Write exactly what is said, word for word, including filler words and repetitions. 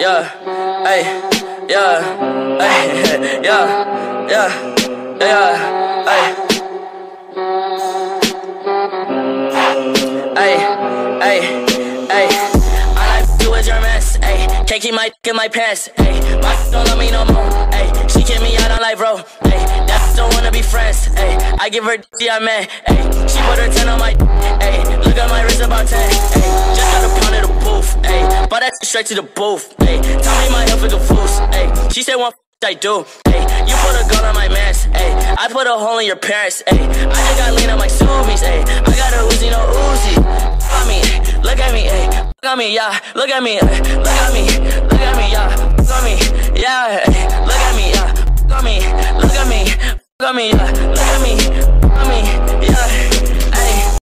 yeah, ay, yeah, ay, yeah, yeah, yeah, ay. Ay, ay, ay. All I do is your mess, ay. Can't keep my dick in my pants, ay. My don't love me no more, ay. She kick me out on live, bro, ay. That don't wanna be friends, ay. I give her D, I'm mad, ay. She put her ten on my, ay. Look at my wrist about ten, ay. Just got a pound of the booth, ay. Bought that straight to the booth, ay. Tell me my health is a fool's, ay. She said one I do, ay. You put a gun on my mans, ay. I put a hole in your parents, ay. I just got lean on my Subies, ay. I got a Uzi, no Uzi. Look at me, look at me, ay. Look at me, yeah. Look at me, ay. Look at me, look at me, yeah. Look at me, yeah. Ay. Look at me, yeah. Look at me, look at me, look at me, yeah. Look at me, look at me, yeah.